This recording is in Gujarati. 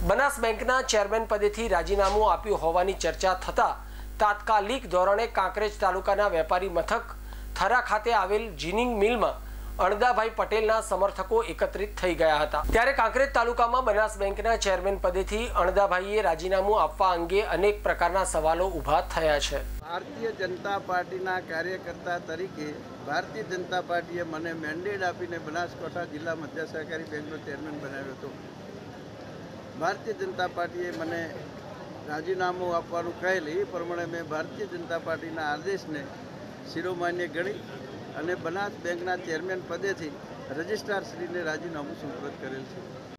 બનાસ બેંકના ચેરમેન પદેથી રાજીનામું આપ્યું હોવાની ચર્ચા થતા તાત્કાલિક ધોરણે કાંકરેજ તાલુકાના વેપારી મથક થરા ખાતે આવેલ જીનિંગ મિલમાં અણદાભાઈ પટેલના સમર્થકો એકત્રિત થઈ ગયા હતા। ત્યારે કાંકરેજ તાલુકામાં બનાસ બેંકના ચેરમેન પદેથી અણદાભાઈએ રાજીનામું આપવા અંગે અનેક પ્રકારના સવાલો ઊભા થયા છે। ભારતીય જનતા પાર્ટીના કાર્યકર્તા તરીકે ભારતીય જનતા પાર્ટીએ મને મેન્ડેટ આપીને બનાસકાંઠા જિલ્લા મધ્ય સહકારી બેંકનો ચેરમેન બનાવ્યો હતો। ભારતીય જનતા પાર્ટીએ મને રાજીનામું આપવાનું કહેલ એ પ્રમાણે મેં ભારતીય જનતા પાર્ટીના આદેશને શિરોમાન્ય ગણી અને બનાસ બેંકના ચેરમેન પદેથી રજિસ્ટ્રારશ્રીને રાજીનામું સુપ્રત કરેલ છે।